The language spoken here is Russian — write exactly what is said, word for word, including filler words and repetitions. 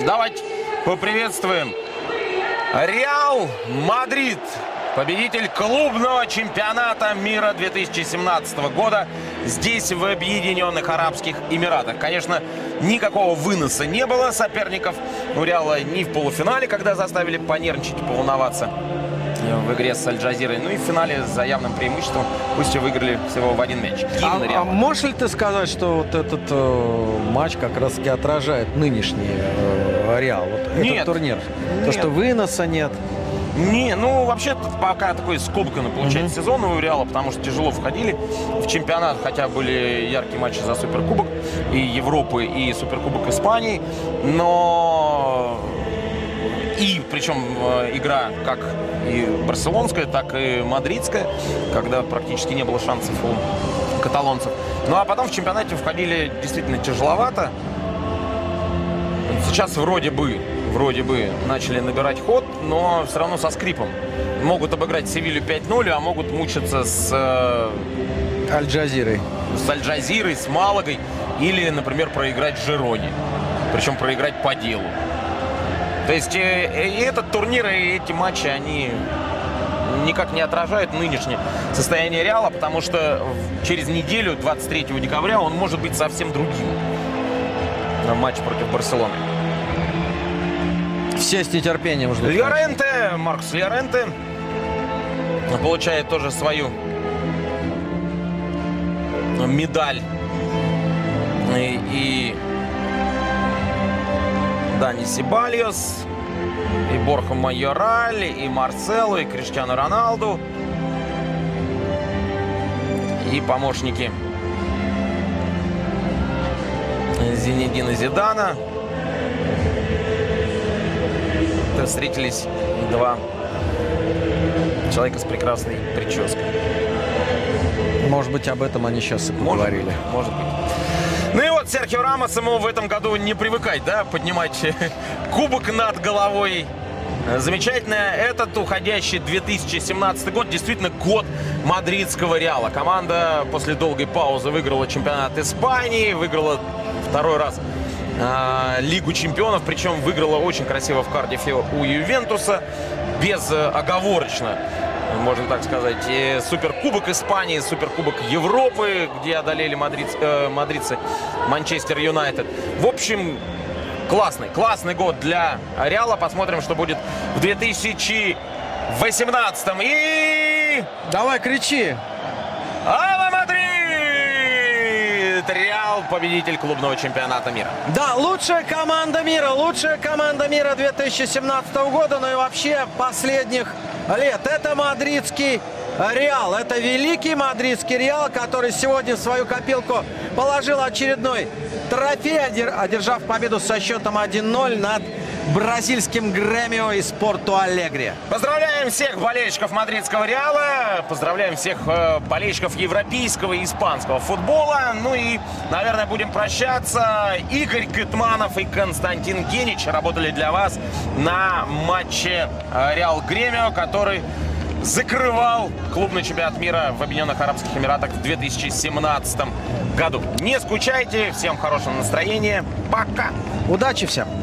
Давайте поприветствуем Реал Мадрид, победитель клубного чемпионата мира две тысячи семнадцатого года здесь, в Объединенных Арабских Эмиратах. Конечно, никакого выноса не было соперников у Реала ни в полуфинале, когда заставили понервничать и поволноваться в игре с Аль-Джазирой, ну и в финале за явным преимуществом, пусть и выиграли всего в один мяч. А, а можешь ли ты сказать, что вот этот э, матч как раз таки отражает нынешний э, Реал? Вот нет, этот турнир? Нет. То, что выноса нет? Не, ну вообще пока такой скомканный получается Mm-hmm. сезон у Реала, потому что тяжело входили в чемпионат, хотя были яркие матчи за Суперкубок и Европы, и Суперкубок Испании, но и причем игра как и барселонская, так и мадридская, когда практически не было шансов у каталонцев. Ну а потом в чемпионате входили действительно тяжеловато. Сейчас вроде бы, вроде бы начали набирать ход, но все равно со скрипом. Могут обыграть Севилью пять ноль, а могут мучиться с Аль-Джазирой. С Аль-Джазирой, с Малагой или, например, проиграть Жироне. Причем проиграть по делу. То есть и этот турнир, и эти матчи, они никак не отражают нынешнее состояние Реала, потому что через неделю, двадцать третьего декабря, он может быть совсем другим. На матч против Барселоны. Все с нетерпением ждут. Льоренте, Маркос Льоренте получает тоже свою медаль. И, и Дани Себальос, и Борха Майораль, и Марсело, и Криштиану Роналду, и помощники Зинедина Зидана. Встретились два человека с прекрасной прической. Может быть, об этом они сейчас и поговорили. Может, может быть. Ну и вот Серхио Рамос, ему в этом году не привыкать, да, поднимать кубок над головой. Замечательно. Этот уходящий две тысячи семнадцатый год действительно год мадридского Реала. Команда после долгой паузы выиграла чемпионат Испании, выиграла второй раз э, Лигу чемпионов, причем выиграла очень красиво в Кардифе у Ювентуса, безоговорочно, можно так сказать. И Суперкубок Испании, Суперкубок Европы, где одолели мадрид, э, мадридцы Манчестер Юнайтед. В общем, классный, классный год для Реала. Посмотрим, что будет в две тысячи восемнадцатом. И... Давай, кричи! Алла Мадрид! Реал, победитель клубного чемпионата мира. Да, лучшая команда мира, лучшая команда мира две тысячи семнадцатого года, ну и вообще последних лет. Это мадридский Реал, это великий мадридский Реал, который сегодня в свою копилку положил очередной трофей, одержав победу со счетом один ноль над бразильским Гремио из Порту-Алегре. Поздравляем всех болельщиков мадридского Реала, поздравляем всех э, болельщиков европейского и испанского футбола. Ну и, наверное, будем прощаться. Игорь Кытманов и Константин Генич работали для вас на матче э, Реал Гремио, который закрывал клубный чемпионат мира в Объединенных Арабских Эмиратах в две тысячи семнадцатом году. Не скучайте, всем хорошего настроения, пока! Удачи всем!